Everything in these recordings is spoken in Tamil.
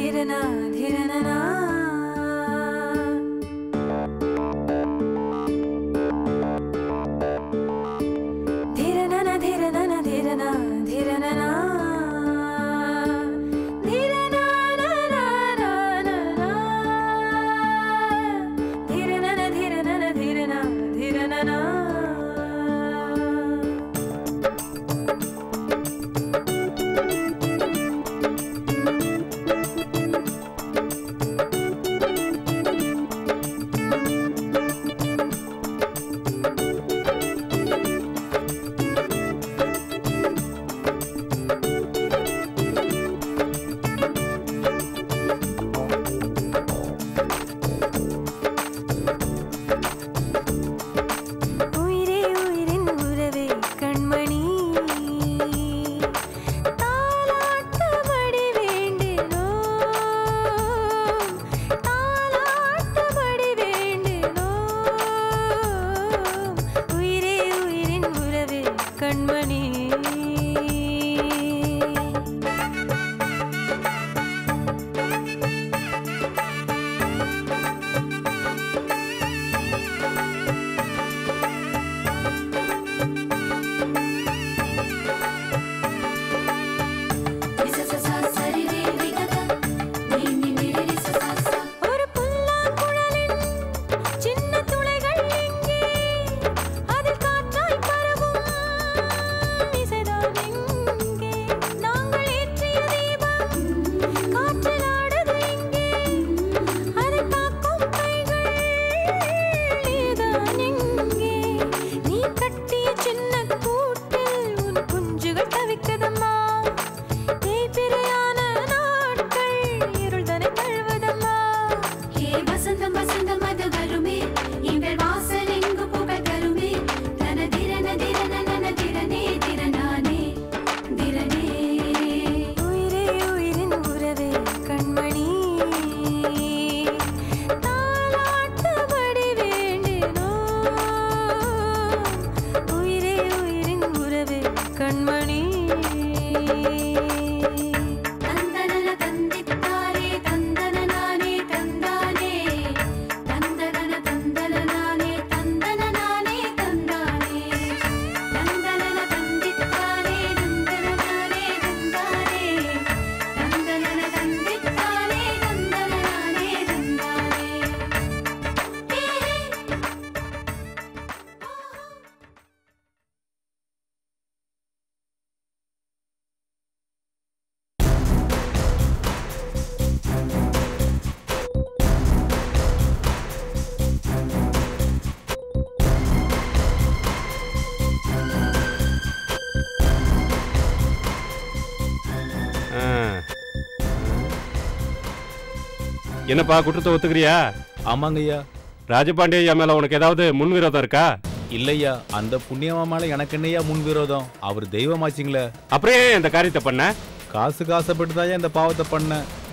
என்னப்பா குற்றத்தை ஒத்துக்கிறியா? ஆமாங்க ஐயா. ராஜபாண்டியா மேல உனக்கு ஏதாவது முன்விரோதம் இருக்கா? இல்லையா, அந்த புண்ணியமா மேல எனக்கு என்னையா முன்விரோதம்? அவர் தெய்வமாச்சிங்களே. அப்படியே இந்த காரியத்தை பண்ண? காசு காசப்பட்டுதான் இந்த பாவத்தை பண்ண.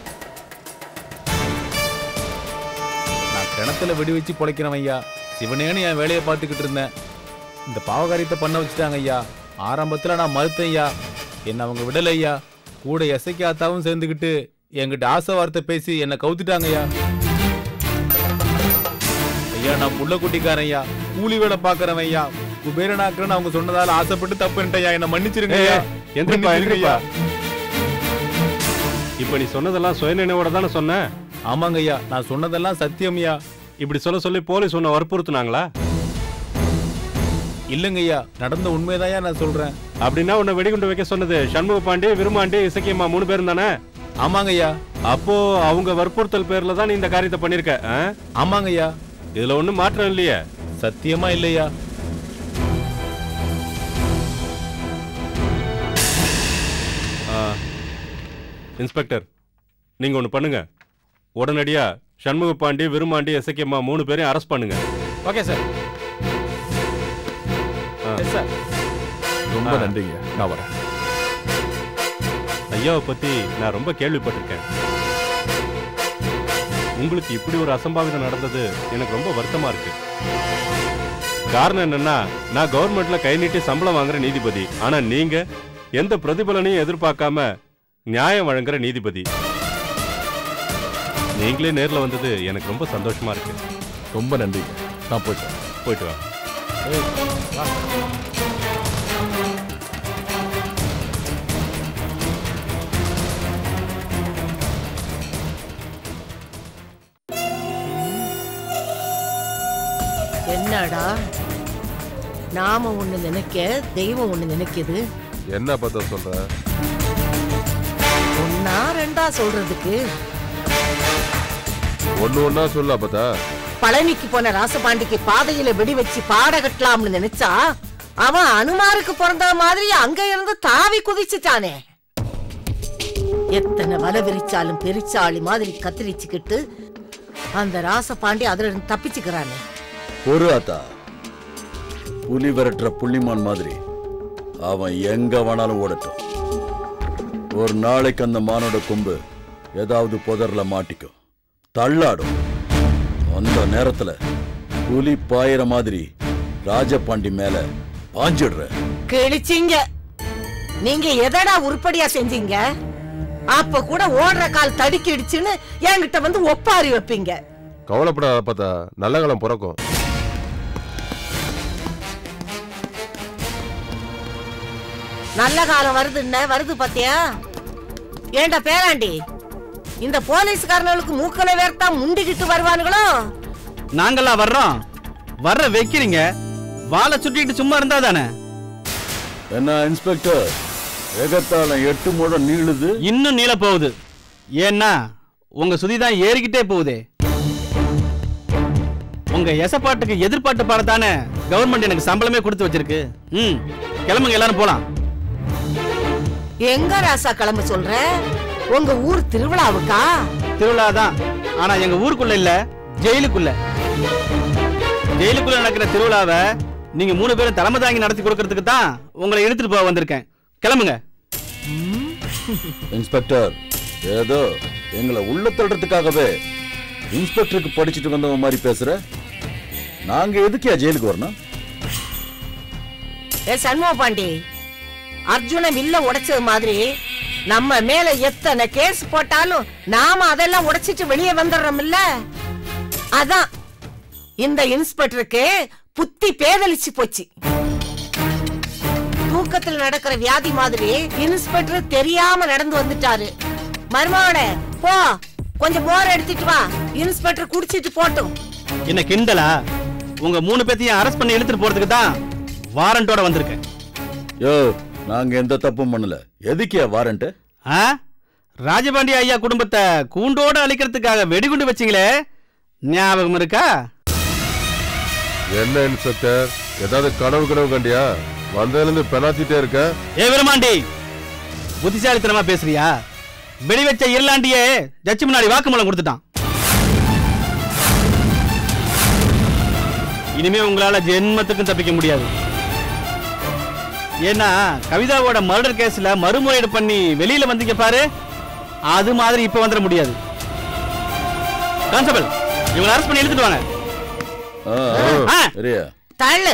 நான் கிணத்துல வெடி வச்சு பொழைக்கிறேன் ஐயா. சிவனேன்னு என் வேலையை பார்த்துக்கிட்டு இருந்தேன். இந்த பாவகாரியத்தை பண்ண வச்சுட்டாங்க ஐயா. ஆரம்பத்துல நான் மறுத்தேன் ஐயா. என்ன அவங்க விடலையா. கூட எசைக்காத்தாவும் சேர்ந்துக்கிட்டு என்கிட்ட ஆசை வார்த்தை பேசி என்னை கவுத்துட்டாங்க ஐயா. ஐயா நான் புள்ள குட்டிக்காரன் ஐயா. கூலி வேலை பாக்குறவன் ஐயா. குபேரனாக்குறேன்னு அவங்க சொன்னதால ஆசைப்பட்டு தப்புன்ட்டு ஐயா. என்ன மன்னிச்சிருங்க ஐயா. ஐயா இப்ப நீ சொன்னதெல்லாம் சுயநினைவோட தானே சொன்ன? ஆமாங்க ஐயா, நான் சொன்னதெல்லாம் சத்தியம் ஐயா. இப்படி சொல்ல சொல்லி போலீஸ் உன்னை வற்புறுத்துனாங்களா? இல்லங்க ஐயா, நடந்த உண்மைதாயா நான் சொல்றேன். அப்படின்னா உன்னை வெடிகுண்டு வைக்க சொன்னது சண்முக பாண்டி, விருமாண்டி, இசக்கியம்மா 3 பேரும் தானே? ஆமாங்க ஐயா. அப்போ அவங்க வற்புறுத்தல் பேர்ல தான் நீ இந்த காரியத்தை பண்ணிருக்க? ஆமாங்க ஐயா. இதுல ஒண்ணும் மாற்றம் இல்லையே? சத்தியமா இல்லையா. இன்ஸ்பெக்டர், நீங்க ஒண்ணு பண்ணுங்க. உடனடியா சண்முக பாண்டி, விருமாண்டி, இசக்கியம்மா 3 பேரையும் அரெஸ்ட் பண்ணுங்க. Okay sir. சார் ரொம்ப நன்றிங்க. நான் வரேன். ஐயாவை பத்தி நான் ரொம்ப கேள்விப்பட்டிருக்கேன். உங்களுக்கு இப்படி ஒரு அசம்பாவிதம் நடந்தது எனக்கு ரொம்ப வருத்தமா இருக்கு. காரணம் என்னன்னா, நான் கவர்மெண்ட்ல கை நீட்டி சம்பளம் வாங்குற நீதிபதி. ஆனா நீங்க எந்த பிரதிபலனையும் எதிர்பார்க்காம நியாயம் வழங்குற நீதிபதி. நீங்களே நேர்ல வந்தது எனக்கு ரொம்ப சந்தோஷமா இருக்கு. ரொம்ப நன்றிங்க. நான் போயிட்டு வா. என்னடா நாம ஒண்ணு நினைக்க தெய்வம் ஒண்ணு நினைக்குது. என்ன பார்த்தா சொல்ற? ஒன்னா ரெண்டா சொல்றதுக்கு ஒன்னா சொல்ல பார்த்தா. பழனிக்கு போன ராசபாண்டிக்கு பாதையில வெடி வச்சு பாட கட்டலாம்னு நினைச்சா அவன் அனுமாருக்கு பிறந்த மாதிரி அங்க இருந்து தாவி குதிச்சுட்டானே. எத்தனை வலை விரிச்சாலும் பெரிச்சாளி மாதிரி கத்திரிச்சுக்கிட்டு அந்த ராசபாண்டி அதுல இருந்து தப்பிச்சுக்கிறானே. ஒரு ஆத்தா புலி விரட்டுற புள்ளிமான் மாதிரி அவன் எங்க வேணாலும் ஓடட்டும். ஒரு நாளைக்கு அந்த மானோட கொம்பு ஏதாவது புதர்ல மாட்டிக்கும், தள்ளாடும். அந்த நேரத்துல புலி பாயிற மாதிரி ராஜபாண்டி மேல பாஞ்சிடுற. கிழிச்சிங்க. நீங்க எதடா உருப்படியா செஞ்சீங்க? அப்ப கூட ஓடுற கால் தடுக்கிடுச்சுன்னு என்கிட்ட வந்து ஒப்பாரி வைப்பீங்க. கவலைப்படாத பார்த்தா, நல்ல காலம் பிறக்கும். நல்ல காலம் வருதுன்னு வருது பாத்தியா? ஏண்டா பேராண்டி, இந்த போலீஸ்காரங்களுக்கு மூக்கல வேர்த்தா முண்டிக்கிட்டு வருவானுங்களோ? நாங்கெல்லாம் வர்றோம். வர்ற வைக்கிறீங்க, வாழை சுட்டிட்டு சும்மா இருந்தா தானே. என்ன இன்ஸ்பெக்டர், ஏகத்தால 8 முழம் நீளுது. இன்னும் நீள போகுது. ஏன்னா உங்க சுதிதான் ஏறிக்கிட்டே போகுதே. உங்க எசப்பாட்டுக்கு எதிர்பார்ட்டு பாடத்தானே கவர்மெண்ட் எனக்கு சம்பளமே கொடுத்து வச்சிருக்கு. கிளம்புங்க, எல்லாரும் போலாம். எங்க ராசா கிளம்ப சொல்ற? உங்க ஊர் திருவிழாவுக்கா? திருவிழா தான், ஆனா எங்க ஊருக்குள்ள இல்ல, ஜெயிலுக்குள்ள. ஜெயிலுக்குள்ள நடக்கிற திருவிழாவை நீங்க 3 பேரும் தலைமை தாங்கி நடத்தி கொடுக்கறதுக்கு தான் உங்களை இழுத்துட்டு போக வந்திருக்கேன். கிளம்புங்க. இன்ஸ்பெக்டர், ஏதோ எங்களை உள்ள தள்ளுறதுக்காகவே இன்ஸ்பெக்டருக்கு படிச்சுட்டு வந்தவங்க மாதிரி பேசுற. நாங்க எதுக்கே ஜெயிலுக்கு வரணும்? ஏ சண்முக பாண்டி, அர்ஜுன வில்ல உடைச்சது மாதிரி நம்ம மேல எத்தனை கேஸ் போட்டாலும் நாம அதெல்லாம் உடைச்சிட்டு வெளியே வந்துடுறோம் இல்ல. அதான் இந்த இன்ஸ்பெக்டருக்கு புத்தி பேதலிச்சு போச்சு. தூக்கத்தில் நடக்கிற வியாதி மாதிரி இன்ஸ்பெக்டர் தெரியாம நடந்து வந்துட்டாரு. மருமகனே போ, கொஞ்சம் மோர் எடுத்துட்டு வா, இன்ஸ்பெக்டர் குடிச்சிட்டு போட்டும். என்ன கிண்டலா? உங்க 3 பேத்தையும் அரெஸ்ட் பண்ணி இழுத்துட்டு போறதுக்கு தான் வாரண்டோட வந்திருக்கேன். யோ, நாங்க எந்த தப்பும் பண்ணல. எதுக்கே வாரண்ட்? ராஜபாண்டி ஐயா குடும்பத்தை கூண்டோட அழிக்கிறதுக்காக வெடிகுண்டு வச்சீங்களே, ஞாபகம் இருக்கா? என்ன இன்ஸ்பெக்டர், ஏதாவது கனவு கண்டியா? வந்ததுல இருந்து பெனாத்திட்டே இருக்க. ஏ விருமாண்டி, புத்திசாலித்தனமா பேசுறியா? வெடி வச்ச இருளாண்டியே ஜட்ஜி முன்னாடி வாக்குமூலம் கொடுத்துட்டான். இனிமே உங்களால ஜென்மத்துக்கும் தப்பிக்க முடியாது. ஏன்னா கவிதாவோட மர்டர் கேஸ்ல மறுமுறையீடு பண்ணி வெளியில வந்தீங்க பாரு, அது மாதிரி இப்ப வந்துட முடியாது. கான்ஸ்டபிள், இவங்களை அரெஸ்ட் பண்ணி இழுத்துட்டு வாங்க. தள்ளு.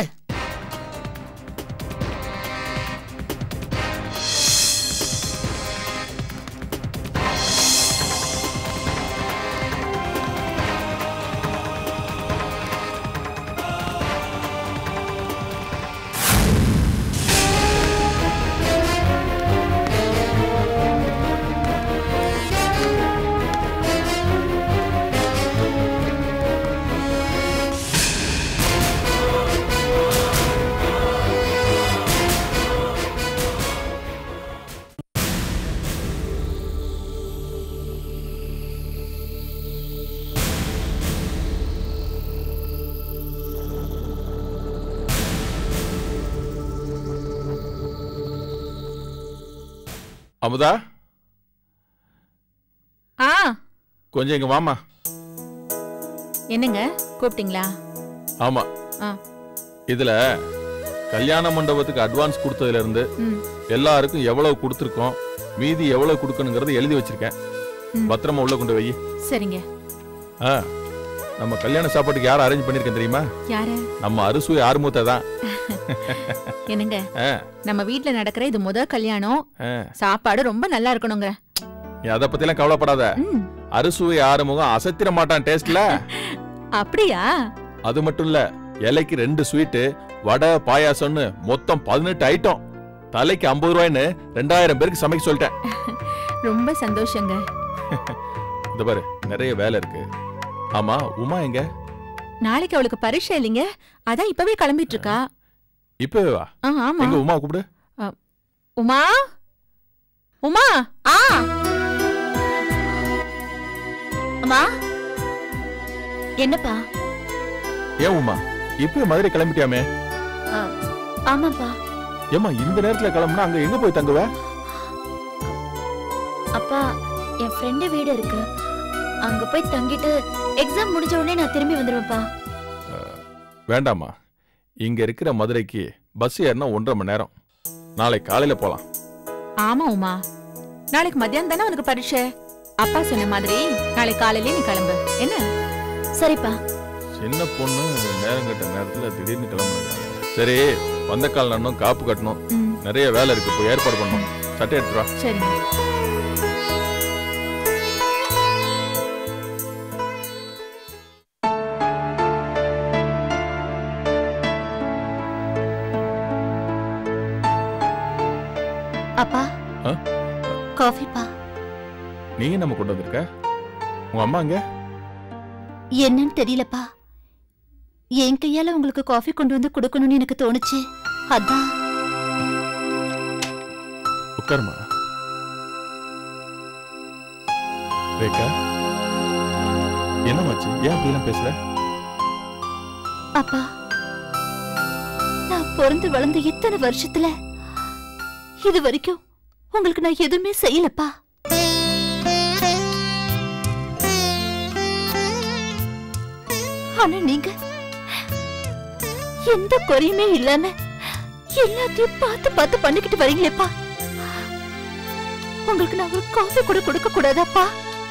அமுதா, கொஞ்சம் இங்க வாமா. என்னங்க கூப்பிட்டீங்களா? ஆமா, இதுல கல்யாண மண்டபத்துக்கு அட்வான்ஸ் கொடுத்ததுல இருந்து எல்லாருக்கும் எவ்வளவு கொடுத்திருக்கோம், மீதி எவ்வளவு கொடுக்கணுங்கிறத எழுதி வச்சிருக்கேன். பத்திரமா உள்ள கொண்டு வை. சரிங்க. நம்ம கல்யாண சாப்பாட்டுக்கு யார அரேஞ்ச் பண்ணிருக்கேன் தெரியுமா? யாரு? நம்ம அறுசுவை ஆறுமுத்தை தான். என்னங்க, நம்ம வீட்ல நடக்கிற இது முதல் கல்யாணம், சாப்பாடு ரொம்ப நல்லா இருக்கணுங்க. அத பத்தி எல்லாம் கவலைப்படாத. அறுசுவை ஆறுமுகம் அசத்திர மாட்டான் டேஸ்ட்ல. அப்படியா? அது மட்டும் இல்ல, இலைக்கு 2 ஸ்வீட்டு, வடை, பாயாசம்னு மொத்தம் 18 ஐட்டம். தலைக்கு 50 ரூபாய்ன்னு 2000 பேருக்கு சமைக்க சொல்லிட்டேன். ரொம்ப சந்தோஷங்க. இந்த பாரு, நிறைய வேலை இருக்கு. ஆமா, உமா எங்க? நாளைக்கு அவளுக்கு பரீட்சை இல்லைங்க, அதான் இப்பவே கிளம்பிட்டு இருக்கா. இப்பவே வா. ஆமா. எங்க உமா கூப்பிடு. உமா, உமா. அம்மா, என்னப்பா? ஏன் உமா இப்பவே மதுரை கிளம்பிட்டியாமே? ஆமாப்பா. ஏமா இந்த நேரத்துல கிளம்புனா அங்க எங்க போய் தங்குவ? அப்பா, என் ஃப்ரெண்டு வீடு இருக்கு, அங்க போய் தங்கிட்டு எக்ஸாம் முடிஞ்ச உடனே நான் திரும்பி வந்துருவேன்ப்பா. வேண்டாமா, இங்க இருக்கிற மதுரைக்கு பஸ் ஏறினா 1.5 மணி நேரம். நாளைக்கு காலையில போலாம். ஆமா உமா, நாளைக்கு மத்தியானம் தானே உனக்கு பரீட்சை. அப்பா சொன்ன மாதிரி நாளைக்கு காலையிலே நீ கிளம்பு, என்ன? சரிப்பா. சின்ன பொண்ணு நேரம் கட்ட நேரத்துல திடீர்னு கிளம்புறாங்க. சரி, வந்த கால் நன்னும் காப்பு கட்டணும், நிறைய வேலை இருக்கு, போய் ஏற்பாடு பண்ணணும். சட்டை எடுத்துவா. சரிங்க. அப்பா, காஃபிப்பா. நீங்க நம்ம கொண்டு வந்திருக்க? உங்க அம்மா அங்க? என்னன்னு தெரியலப்பா, என் கையால உங்களுக்கு காஃபி கொண்டு வந்து கொடுக்கணும்னு எனக்கு தோணுச்சு, அதான். உட்காருமா. ரேகா, என்னமாச்சு? ஏன் அப்படிலாம் பேசுற? அப்பா, நான் பிறந்து வளர்ந்த இத்தனை வருஷத்துல இது வரைக்கும் உங்களுக்கு நான் எதுவுமே செய்யலப்பா. ஆனா நீங்க எந்த குறையுமே இல்லாம எல்லாத்தையும் பார்த்து பார்த்து பண்ணிக்கிட்டு வரீங்களேப்பா. உங்களுக்கு நான் ஒரு காஃபி கூட கொடுக்க கூடாதாப்பா?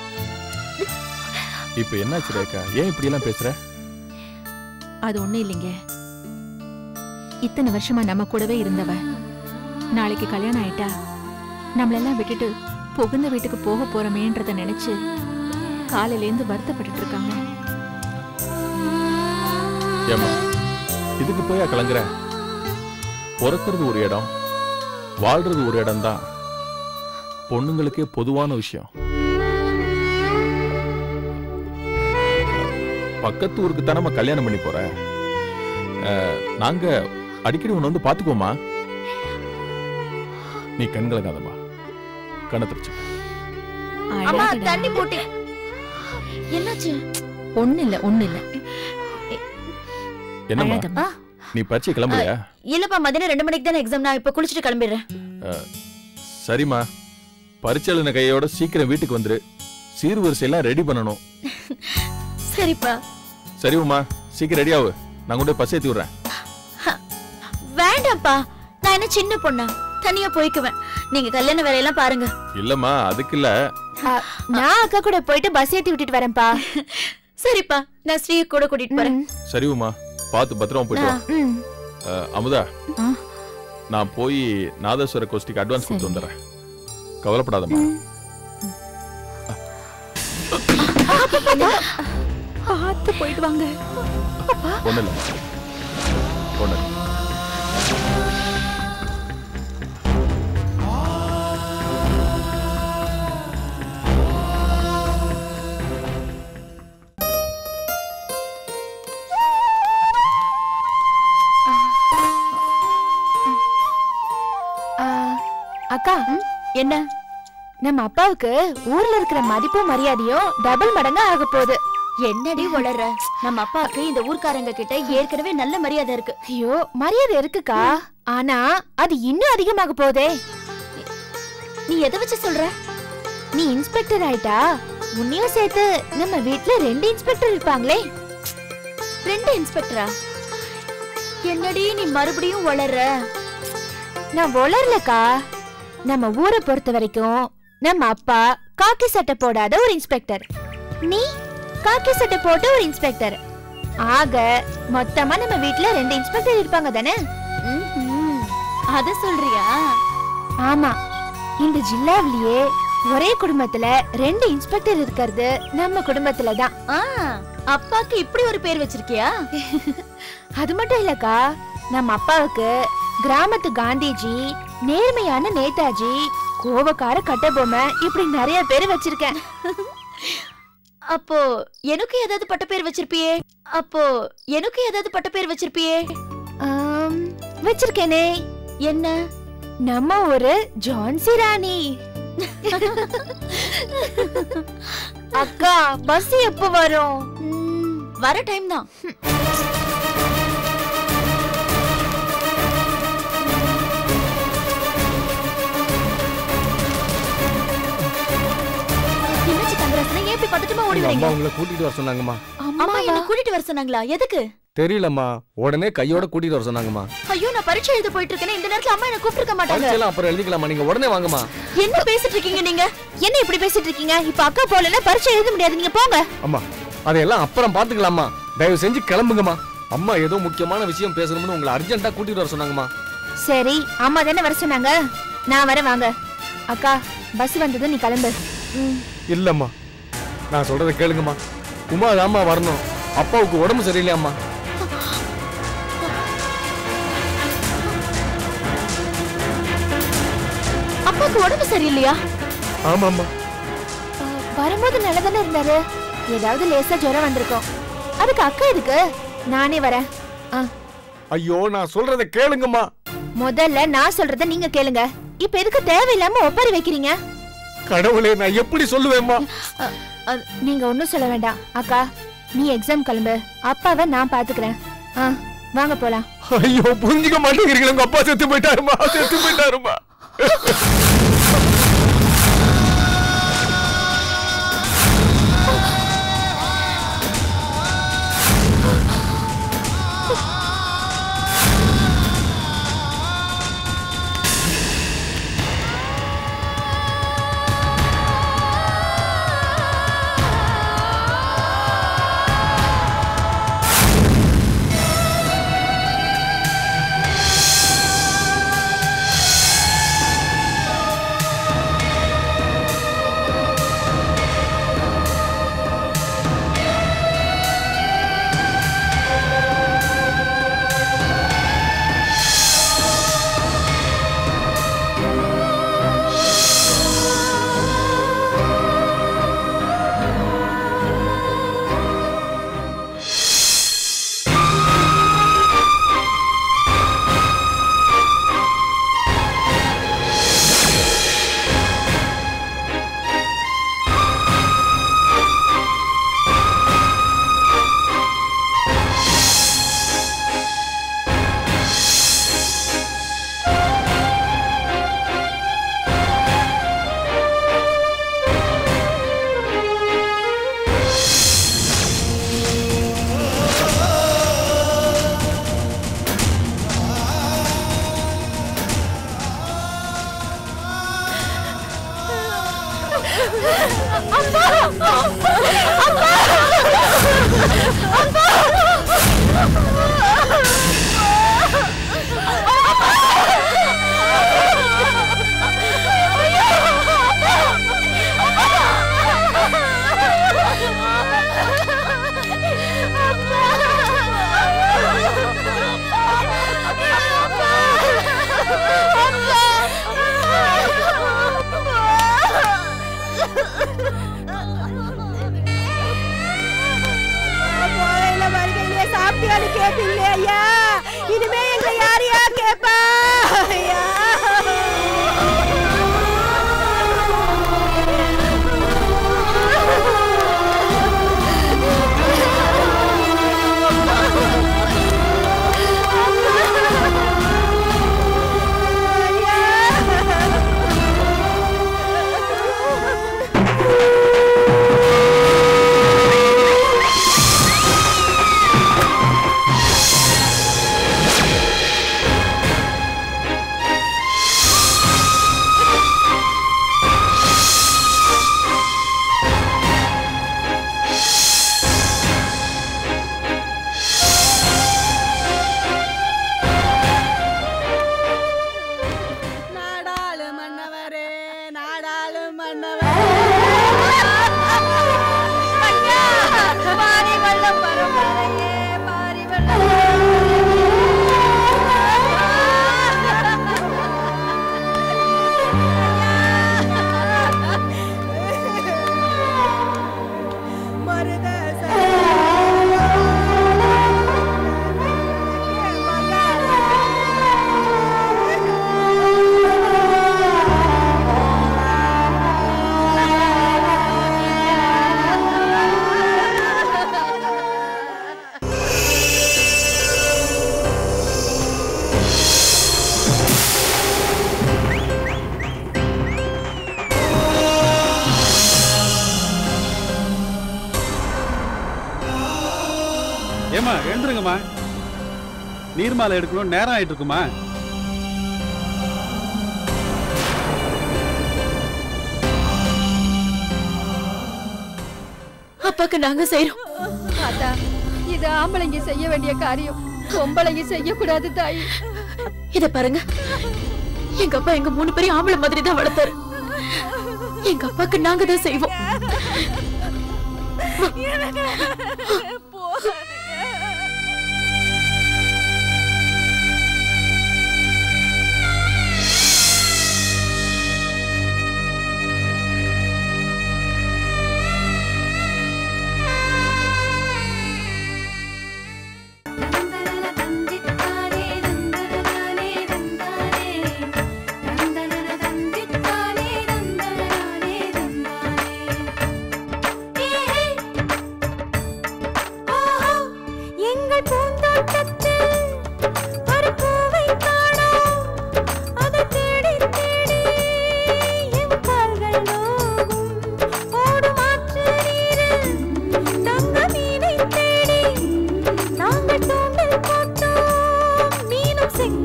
இப்ப என்னாச்சு ரேகா, ஏன் இப்படி எல்லாம் பேசுற? அது ஒண்ணும் இல்லைங்க, இத்தனை வருஷமா நம்ம கூடவே இருந்தவ நாளைக்கு கல்யாணம் ஆயிட்டா நம்மளெல்லாம் விட்டுட்டு புகுந்த வீட்டுக்கு போக போறமேன்றத நினைச்சு காலையில இருந்து வருத்தப்பட்டு இருக்காங்க. ஏமா, இதுக்கு போயா கலங்குற? பிறக்கிறது ஒரு இடம், வாழ்றது ஒரு இடம் தான் பொண்ணுங்களுக்கே பொதுவான விஷயம். பக்கத்து ஊருக்கு தான் நம்ம கல்யாணம் பண்ணி போற. நாங்க அடிக்கடி உன்னை வந்து பாத்துக்கோமா. நீ கண்கலங்காதம்மா, கண்ணை திறச்சு. அம்மா, தண்ணி போட்டு. என்னாச்சு? ஒண்ணு இல்ல, ஒண்ணு இல்ல. என்னம்மா, நீ பரீட்சை கிளம்பலையா? இல்லப்பா, மதியம் 2 மணிக்கு தானே எக்ஸாம், நான் இப்ப குளிச்சுட்டு கிளம்பிடுறேன். சரிம்மா, பரீட்சை எழுதின கையோட சீக்கிரம் வீட்டுக்கு வந்துரு. சீர்வரிசையெல்லாம் ரெடி பண்ணணும். சரிப்பா. சரி உமா, சீக்கிரம் ரெடி ஆகு, நான் கொண்டு போய் பஸ் ஏத்தி விடுறேன். வேண்டாம்ப்பா, நான் என்ன சின்ன பொண்ணா, தனியா போய்க்குவேன். நீங்க கல்யாண வேலையெல்லாம் பாருங்க. இல்லம்மா, அதுக்கு இல்ல, நான் அக்கா கூட போயிட்டு பஸ் ஏத்தி விட்டுட்டு வரேன்ப்பா. சரிப்பா, நான் ஸ்ரீ கூட கூட்டிட்டு போறேன். சரி உமா, பார்த்து பத்திரமா போயிட்டு வா. அமுதா, நான் போய் நாதஸ்வர கோஷ்டிக்கு அட்வான்ஸ் கொடுத்து வந்துடுறேன், கவலைப்படாதம்மா. பார்த்து போயிட்டு வாங்க. ஒண்ணு இல்ல, ஒண்ணு. அக்கா, என்ன? நம்ம அப்பாவுக்கு ஊர்ல இருக்கிற மதிப்பும் மரியாதையும் டபுள் மடங்கா ஆக போகுது. என்னடி வளர்ற? நம்ம அப்பாவுக்கு இந்த ஊர்க்காரங்க கிட்ட ஏற்கனவே நல்ல மரியாதை இருக்கு. ஐயோ, மரியாதை இருக்குக்கா, ஆனா அது இன்னும் அதிகமாக போதே. நீ எதை வச்சு சொல்ற? நீ இன்ஸ்பெக்டர் ஆயிட்டா உன்னையும் சேர்த்து நம்ம வீட்ல 2 இன்ஸ்பெக்டர் இருப்பாங்களே. 2 இன்ஸ்பெக்டரா? என்னடி நீ மறுபடியும் வளர்ற? நான் வளரலக்கா. நம்ம ஊரை பொறுத்த வரைக்கும் நம்ம அப்பா காக்கி சட்டை போடாத ஒரு இன்ஸ்பெக்டர், நீ காக்கி சட்டை போட்ட ஒரு இன்ஸ்பெக்டர். ஆக மொத்தமா நம்ம வீட்ல 2 இன்ஸ்பெக்டர் இருப்பாங்க தானே? அத சொல்றியா? ஆமா, இந்த ஜில்லாவிலேயே ஒரே குடும்பத்துல 2 இன்ஸ்பெக்டர் இருக்கிறது நம்ம குடும்பத்துல தான். அப்பாக்கு இப்படி ஒரு பேர் வச்சிருக்கியா? அது மட்டும் இல்லக்கா, நம்ம அப்பாவுக்கு கிராமத்து காந்திஜி, நேர்மையான நேதாஜி, கோவக்கார கட்டபொம்மை, இப்படி நிறைய பேர் வச்சிருக்கேன். அப்போ எனக்கு ஏதாவது பட்ட பேர் வச்சிருப்பியே? வச்சிருக்கேனே. என்ன? நம்ம ஒரு ஜான்சி ராணி. அக்கா, பஸ் எப்ப வரும்? வர டைம் தான். கூட்டிட்டு வர சொன்னாங்கம்மா. அம்மா என்ன கூட்டிட்டு வர சொன்னாங்களா? எதுக்கு தெரியலம்மா, உடனே கையோட கூட்டிட்டு வர சொன்னாங்கம்மா. ஐயோ, நான் பரீட்சை எழுத போயிட்டு இருக்கேன். இந்த நேரத்துல அம்மா என்ன கூப்பிட்டுக்க மாட்டாங்க. பரீட்சை அப்புறம் எழுதிக்கலாமா, நீங்க உடனே வாங்கம்மா. என்ன பேசிட்டு இருக்கீங்க நீங்க? என்ன இப்படி பேசிட்டு இருக்கீங்க? இப்ப அக்கா போலனா பரீட்சை எழுத முடியாது, நீங்க போங்க. அம்மா, அதெல்லாம் அப்புறம் பாத்துக்கலாமா, தயவு செஞ்சு கிளம்புங்கம்மா. அம்மா ஏதோ முக்கியமான விஷயம் பேசணும்னு உங்களை அர்ஜென்ட்டா கூட்டிட்டு வர சொன்னாங்கம்மா. சரி, அம்மா தானே வர சொன்னாங்க, நான் வரேன், வாங்க. அக்கா, பஸ் வந்தது, நீ கிளம்பு. இல்லம்மா, நான் சொல்றதை கேளுங்கம்மா. உமா தாம்மா வரணும், அப்பாவுக்கு உடம்பு சரியில்லையாம்மா. அப்பாவுக்கு உடம்பு சரியில்லையா? ஆமாம்மா. வரும்போது நல்லதானே இருந்தாரு, ஏதாவது லேசா ஜுரம் வந்திருக்கும். அதுக்கு அக்கா எதுக்கு? நானே வரேன். ஐயோ, நான் சொல்றதை கேளுங்கம்மா. முதல்ல நான் சொல்றதை நீங்க கேளுங்க. இப்ப எதுக்கு தேவையில்லாம ஒப்பாரி வைக்கிறீங்க? கடவுளே, நான் எப்படி சொல்லுவேம்மா? நீங்க ஒன்னும் சொல்ல வேண்டாம். அக்கா, நீ எக்ஸாம் கிளம்பு, அப்பாவை நான் பாத்துக்கிறேன். வாங்க போலாம். ஐயோ, புரிஞ்சுக்க மாட்டேங்கிறீங்களா? உங்க அப்பா செத்து போயிட்டாருமா, செத்து போயிட்டாருமா. ஏமா எழுந்துருங்கம்மா, நீர்மாலை எடுக்கணும், நேரம் ஆயிட்டு இருக்குமா? அப்பாக்கு நாங்க செய்யறோம். தாத்தா, இது ஆம்பளைங்க செய்ய வேண்டிய காரியம், பொம்பளைங்க செய்யக்கூடாது தாயி. இத பாருங்க, எங்க அப்பா எங்க 3 பேரையும் ஆம்பளை மாதிரி தான் வளர்த்தாரு. எங்க அப்பாக்கு நாங்க தான் செய்வோம்.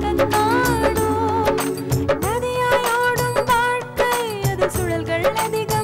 நதியாயோடும் வாழ்க்கை அது சுழல்கள் அதிகம்.